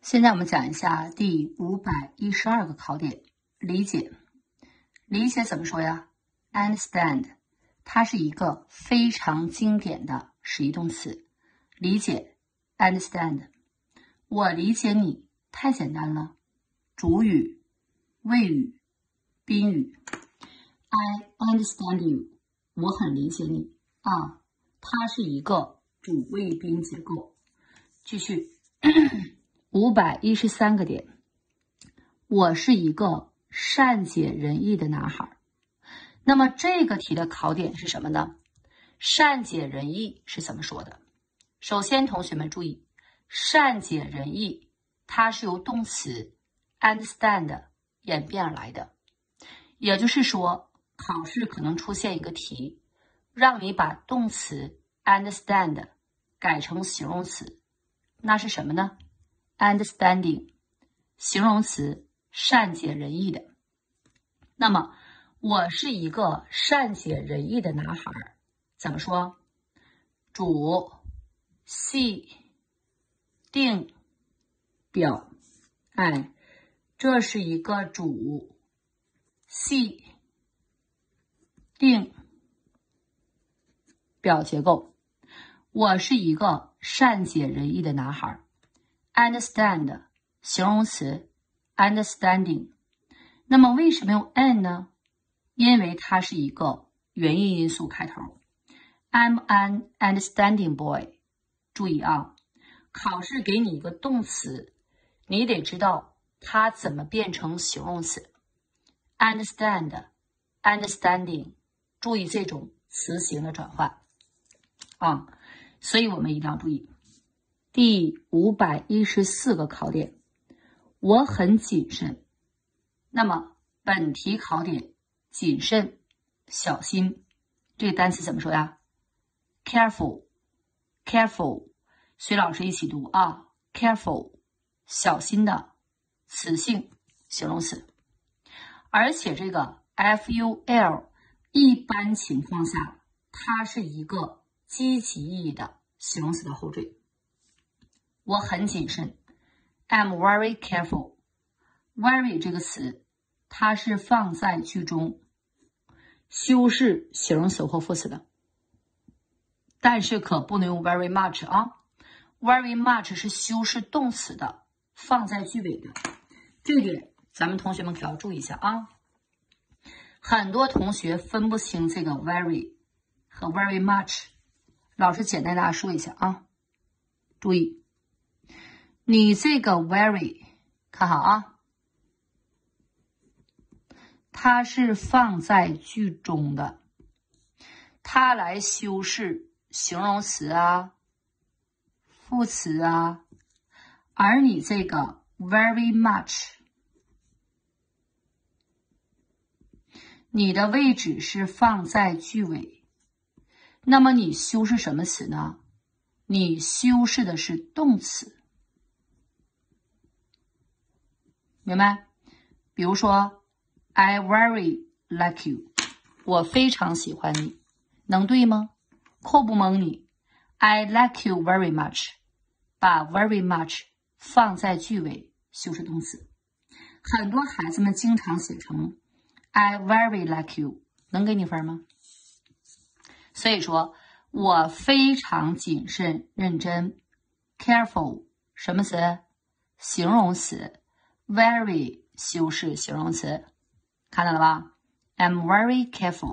现在我们讲一下第512个考点，理解。理解怎么说呀 ？Understand， 它是一个非常经典的实义动词。理解 ，understand。我理解你，太简单了。主语、谓语、宾语。I understand you， 我很理解你啊。它是一个主谓宾结构。继续。513个点，我是一个善解人意的男孩。那么这个题的考点是什么呢？善解人意是怎么说的？首先同学们注意，善解人意它是由动词 understand 演变而来的，也就是说考试可能出现一个题，让你把动词 understand 改成形容词，那是什么呢？Understanding， 形容词，善解人意的。那么，我是一个善解人意的男孩，怎么说？主、系、定、表。哎，这是一个主、系、定、表结构。我是一个善解人意的男孩。Understand 形容词 understanding， 那么为什么用 an 呢？因为它是一个元音因素开头。I'm an understanding boy。注意啊，考试给你一个动词，你得知道它怎么变成形容词。Understand understanding， 注意这种词形的转换啊，所以我们一定要注意。第514个考点，我很谨慎。那么本题考点，谨慎、小心，这个单词怎么说呀 ？Careful， careful， 随老师一起读啊 ，careful， 小心的，词性，形容词。而且这个 FUL 一般情况下，它是一个积极意义的形容词的后缀。我很谨慎 I'm very careful。 very 这个词它是放在句中修饰形容词或副词的，但是可不能用 very much 啊。very much 是修饰动词的，放在句尾的，这点咱们同学们可要注意一下啊。很多同学分不清这个 very 和 very much， 老师简单给大家说一下啊。注意你这个 very 看好啊，它是放在句中的，它来修饰形容词啊、副词啊，而你这个 very much， 你的位置是放在句尾，那么你修饰什么词呢？你修饰的是动词。明白？比如说 I very like you， 我非常喜欢你，能对吗？扣不蒙你 I like you very much， 把 very much 放在句尾修饰动词。很多孩子们经常写成 I very like you， 能给你分吗？所以说我非常谨慎认真 careful 什么词？形容词。very 修饰形容词，看到了吧 ？I'm very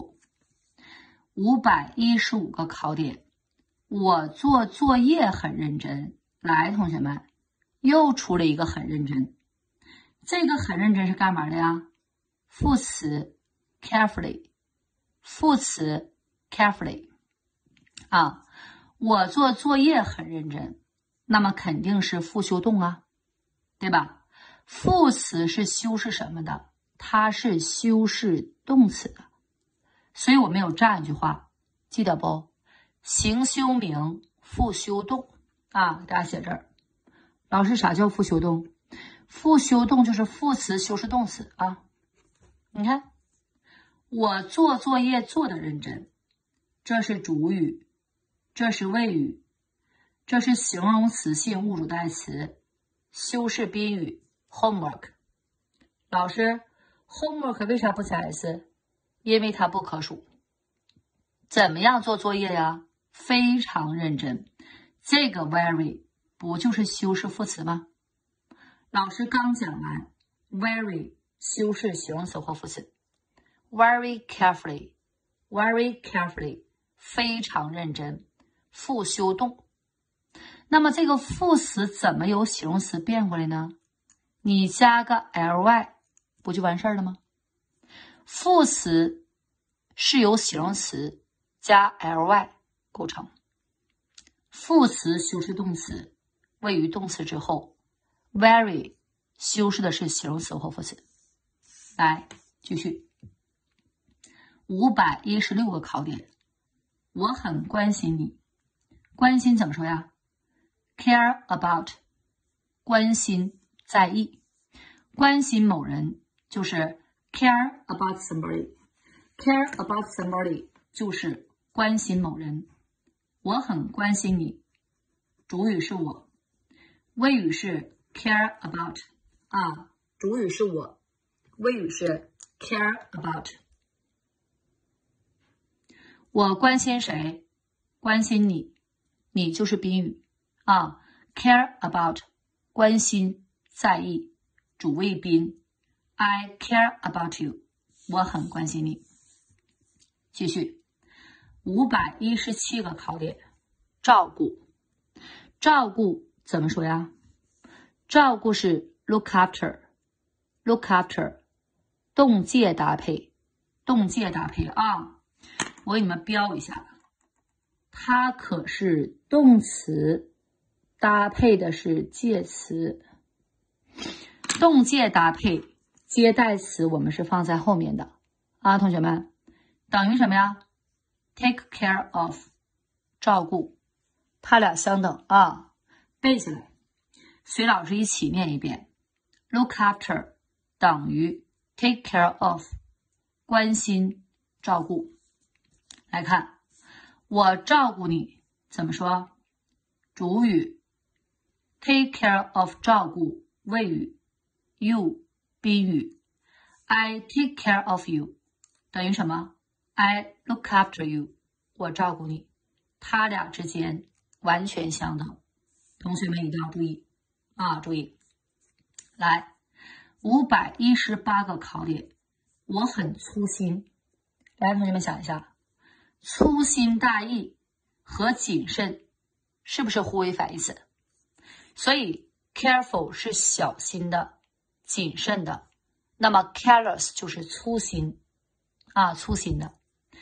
careful。515个考点，我做作业很认真。来，同学们，又出了一个很认真。这个很认真是干嘛的呀？副词 carefully， 副词 carefully 啊，我做作业很认真，那么肯定是复修动啊，对吧？副词是修饰什么的？它是修饰动词的，所以我们有这样一句话，记得不？行修名，复修动啊，给大家写这儿。老师，啥叫复修动？复修动就是副词修饰动词啊。你看，我做作业做得认真，这是主语，这是谓语，这是形容词性物主代词， 修饰宾语 homework。老师 homework 为啥不加 s？ 因为它不可数。怎么样做作业呀？非常认真。这个 very 不就是修饰副词吗？老师刚讲完 very 修饰形容词或副词 very carefully very carefully 非常认真，复修动。那么这个副词怎么由形容词变过来呢？你加个 ly 不就完事儿了吗？副词是由形容词加 ly 构成，副词修饰动词位于动词之后， very 修饰的是形容词或副词。来继续516个考点。我很关心你，关心怎么说呀？ care about 关心在意，关心某人就是 care about somebody， care about somebody 就是关心某人。我很关心你，主语是我，谓语是 care about 主语是我，谓语是 care about。我关心谁？关心你，你就是宾语care about 关心在意，主谓宾 I care about you 我很关心你。继续517个考点。照顾，照顾怎么说呀？照顾是 look after look after 动介搭配，动介搭配我给你们标一下，它可是动词搭配的是介词，动介搭配接待词我们是放在后面的同学们，等于什么呀？ take care of 照顾，它俩相等背下来，随老师一起念一遍。 look after 等于 take care of 关心照顾。来看我照顾你怎么说？主语 take care of 照顾，谓语 you 宾语 I take care of you 等于什么？ I look after you 我照顾你，它俩之间完全相等。同学们一定要注意注意。来518个考点。我很粗心。来同学们想一下，粗心大意和谨慎是不是互为反义词？所以 careful 是小心的谨慎的，那么 careless 就是粗心粗心的。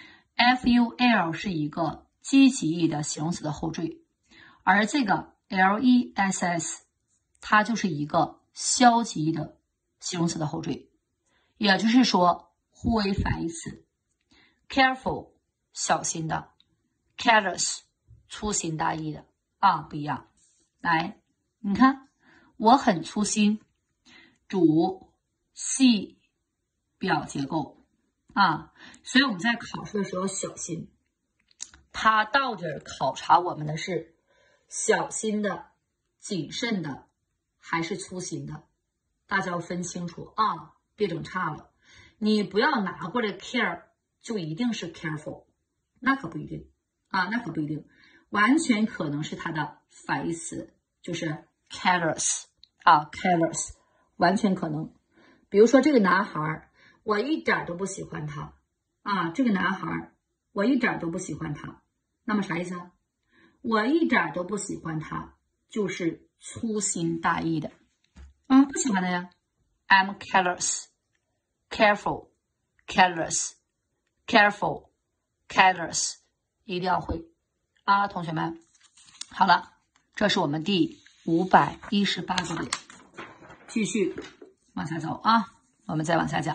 full 是一个积极意的形容词的后缀，而这个 less 它就是一个消极意的形容词的后缀，也就是说互为反义词。 careful 小心的， careless 粗心大意的不一样。来你看我很粗心，主系表结构所以我们在考试的时候小心，它到底考察我们的是小心的、谨慎的还是粗心的，大家要分清楚别整差了。你不要拿过来 care 就一定是 careful， 那可不一定那可不一定，完全可能是它的反义词，就是 careless careless 完全可能。比如说这个男孩我一点都不喜欢他这个男孩我一点都不喜欢他，那么啥意思我一点都不喜欢他就是粗心大意的不喜欢的呀。 I'm careless careful careless careful careless 一定要会同学们。好了，这是我们第518个点。继续往下走我们再往下讲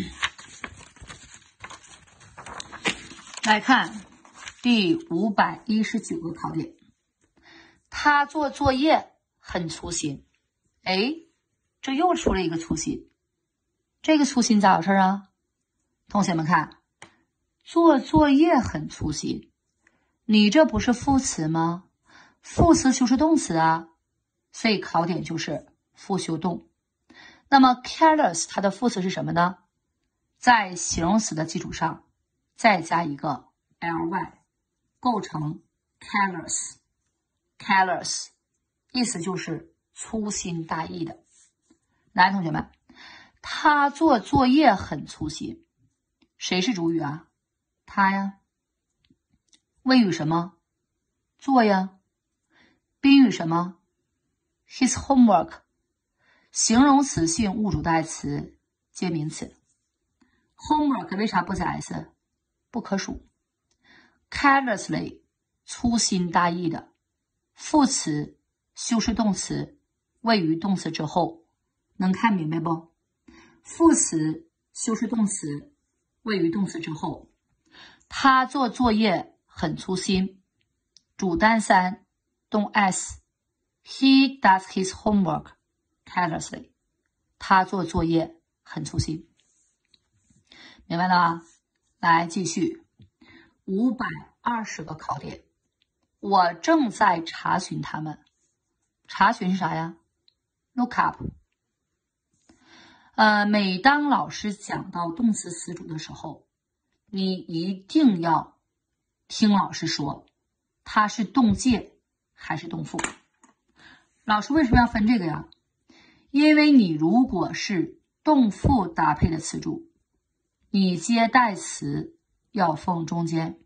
来看第519个考点。他做作业很粗心。这又出了一个粗心，这个粗心咋回事同学们看，做作业很粗心，你这不是副词吗？副词修饰动词所以考点就是复修动。那么 careless 它的副词是什么呢？在形容词的基础上再加一个 ly， 构成 careless。 意思就是粗心大意的。来，同学们，他做作业很粗心，谁是主语啊？他呀。谓语什么？做呀。宾语什么？ his homework。 形容词性物主代词接名词。 homework 为啥不加 s？ 不可数。 carelessly 粗心大意的。副词修饰动词位于动词之后，能看明白不？副词修饰动词位于动词之后。他做作业很粗心。主单3动 s。 He does his homework carelessly。 他做作业很粗心。明白了吗？来继续。520个考点。我正在查询他们。查询是啥呀？ Look up。每当老师讲到动词词组的时候，你一定要听老师说它是动介还是动副。老师为什么要分这个呀？因为你如果是动副搭配的词组，你接代词要放中间。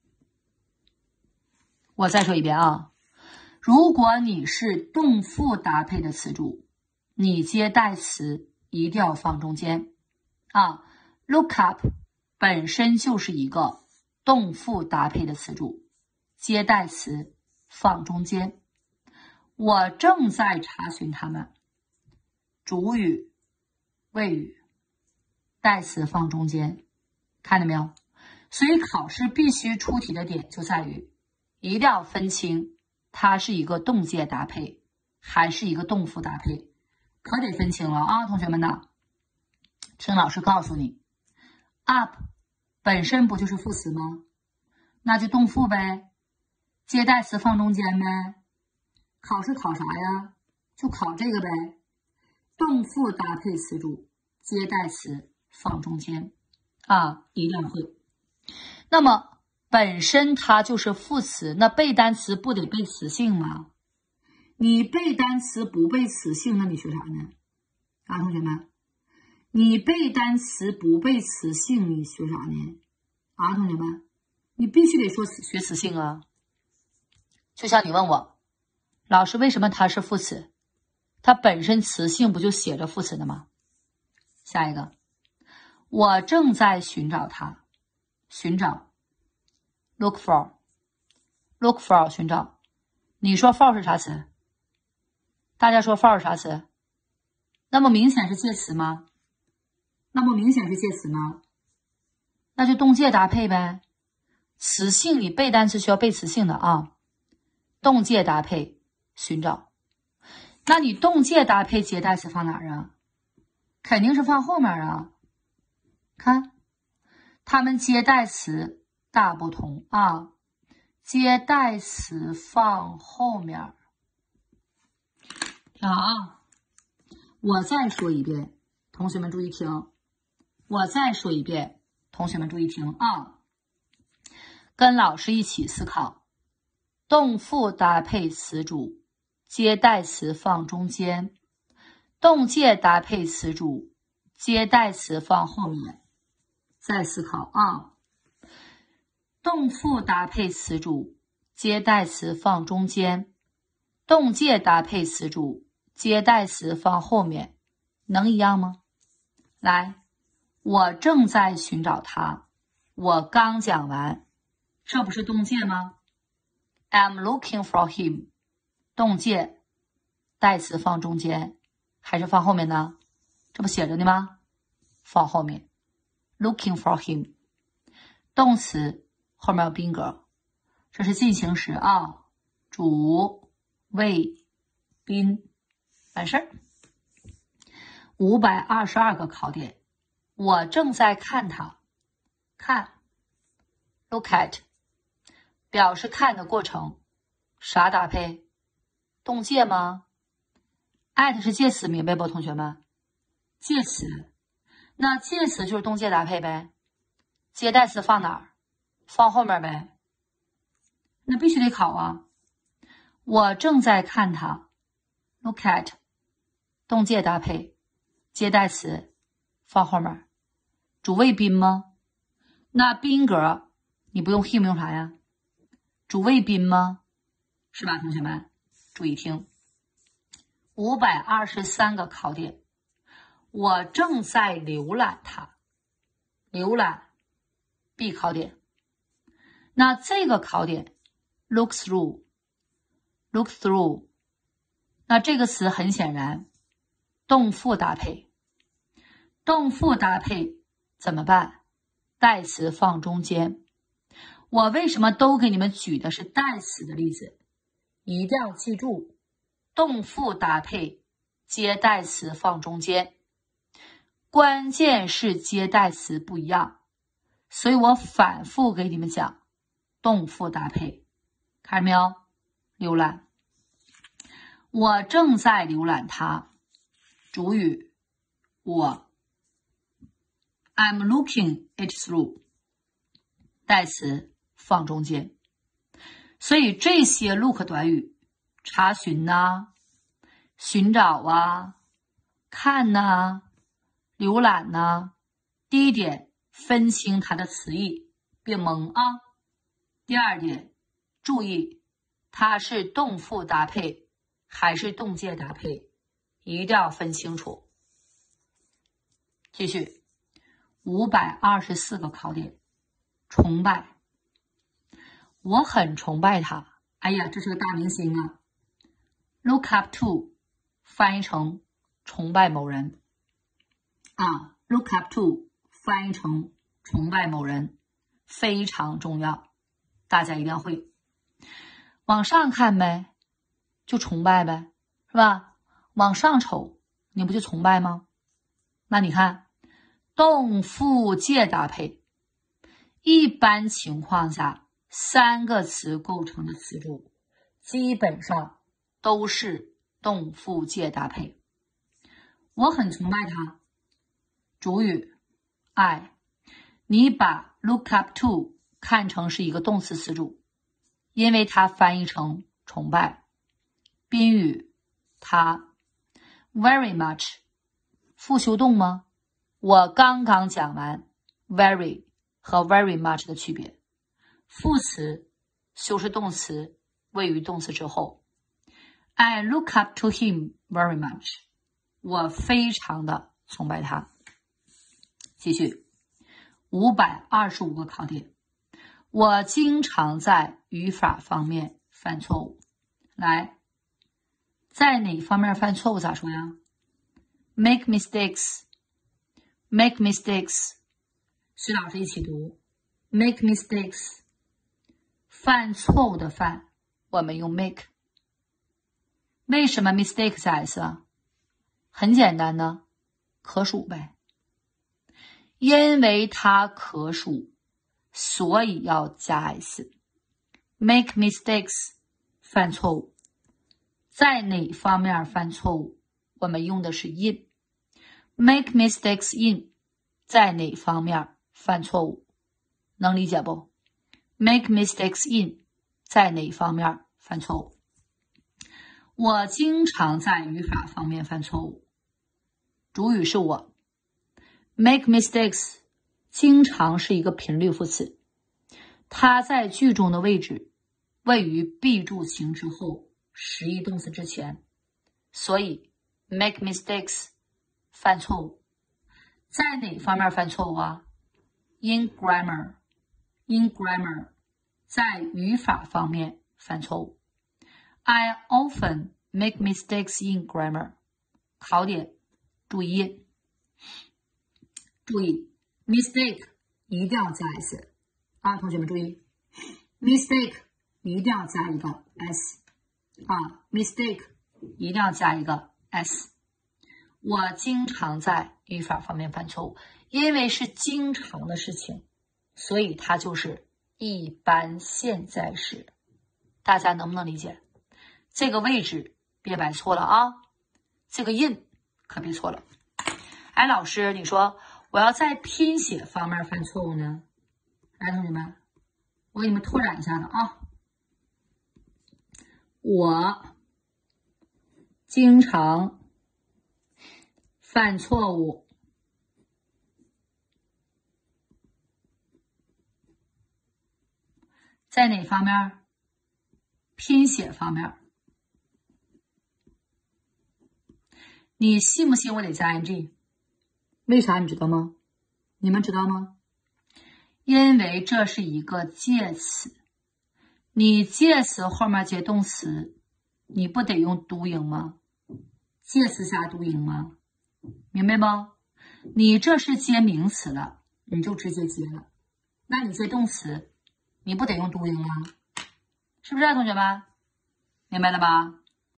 我再说一遍啊，如果你是动副搭配的词组，你接代词一定要放中间啊。Look up 本身就是一个动副搭配的词组，接代词放中间。我正在查询他们，主语、谓语、代词放中间，看到没有？所以考试必须出题的点就在于一定要分清它是一个动介搭配还是一个动副搭配，可得分清了啊，同学们呢，听老师告诉你 up 本身不就是副词吗？那就动副呗，接代词放中间呗。考试考啥呀？就考这个呗，动副搭配词组，接代词放中间啊，一定要会。那么本身它就是副词，那背单词不得背词性吗？你背单词不背词性，那你学啥呢？啊，同学们，你背单词不背词性，你学啥呢？啊，同学们，你必须得学词性啊。就像你问我，老师为什么它是副词？它本身词性不就写着副词的吗？下一个，我正在寻找它。寻找 look for， look for 寻找。你说 for 是啥词？大家说 for 是啥词？那么明显是介词吗？那就动介搭配呗。词性你背单词需要背词性的啊。动介搭配寻找。那你动介搭配接代词放哪儿啊？肯定是放后面啊。看他们接代词大不同啊，接代词放后面。听好啊，我再说一遍，同学们注意听。我再说一遍，同学们注意听啊。跟老师一起思考，动副搭配词组，接代词放中间；动介搭配词组，接代词放后面。再思考啊，动副搭配词组，接代词放中间；动介搭配词组，接代词放后面，能一样吗？来，我正在寻找他，我刚讲完，这不是动介吗？ I'm looking for him， 动介代词放中间还是放后面呢？这不写着呢吗？放后面。 looking for him， 动词后面有宾格，这是进行时啊，主谓宾，完事儿。522个考点，我正在看它。看 look at 表示看的过程，啥搭配？动介吗？ at 是介词，明白不，同学们？介词，那介词就是动介搭配呗，接代词放哪儿？放后面呗。那必须得考啊！我正在看它 ，look at， 动介搭配，接代词放后面。主谓宾吗？那宾格你不用 him 用啥呀？主谓宾吗？是吧，同学们？注意听，523个考点，我正在浏览它，浏览 B 考点。那这个考点 look through， 那这个词很显然动副搭配，动副搭配怎么办？代词放中间。我为什么都给你们举的是代词的例子？一定要记住，动副搭配接代词放中间，关键是接代词不一样，所以我反复给你们讲动副搭配。看着没有？浏览，我正在浏览它，主语我 I'm looking it through， 代词放中间。所以这些 look 短语，查询啊，寻找啊，看啊，浏览啊，第一点分清它的词义，别蒙啊。第二点注意它是动副搭配还是动介搭配，一定要分清楚。继续524个考点，崇拜，我很崇拜他，哎呀，这是个大明星啊。Look up to 翻译成崇拜某人啊 ，look up to 翻译成崇拜某人，非常重要，大家一定要会。往上看呗，就崇拜呗，是吧？往上瞅，你不就崇拜吗？那你看，动副介搭配，一般情况下3个词构成的词组，基本上都是动副介搭配。我很崇拜他，主语 I， 你把 look up to 看成是一个动词词组，因为它翻译成崇拜。宾语他 very much 复修动吗？我刚刚讲完 very 和 very much 的区别。副词修饰动词位于动词之后。I look up to him very much， 我非常的崇拜他。继续525个考点，我经常在语法方面犯错误。来，在哪方面犯错误咋说呀？ make mistakes， make mistakes， 徐老师一起读 make mistakes， 犯错误的犯我们用 make。为什么 mistake 加 s 啊？很简单呢，可数呗。因为它可数，所以要加 s。make mistakes 犯错误，在哪方面犯错误？我们用的是 in。make mistakes in 在哪方面犯错误？能理解不？ make mistakes in 在哪方面犯错误？我经常在语法方面犯错误，主语是我。make mistakes 经常是一个频率副词，它在句中的位置位于 be 助形之后，实义动词之前，所以 make mistakes 犯错误。在哪方面犯错误啊？ in grammar 在语法方面犯错误。I often make mistakes in grammar。 考点注意 mistake 一定要加 s 啊，同学们注意 mistake 一定要加一个 s 啊 mistake 一定要加一个 s。 我经常在语法方面犯错误，因为是经常的事情，所以它就是一般现在时。大家能不能理解？这个位置别摆错了啊！ 这个 in 可别错了。哎，老师，你说我要在拼写方面犯错误呢？来，同学们，我给你们拓展一下子啊。我经常犯错误，在哪方面？拼写方面。你信不信我得加 ing？ 为啥你知道吗？你们知道吗？因为这是一个介词，你介词后面接动词，你不得用doing吗？介词加doing吗？明白吗？你这是接名词了，你就直接接了。那你接动词，你不得用doing吗？是不是啊，同学们？明白了吧？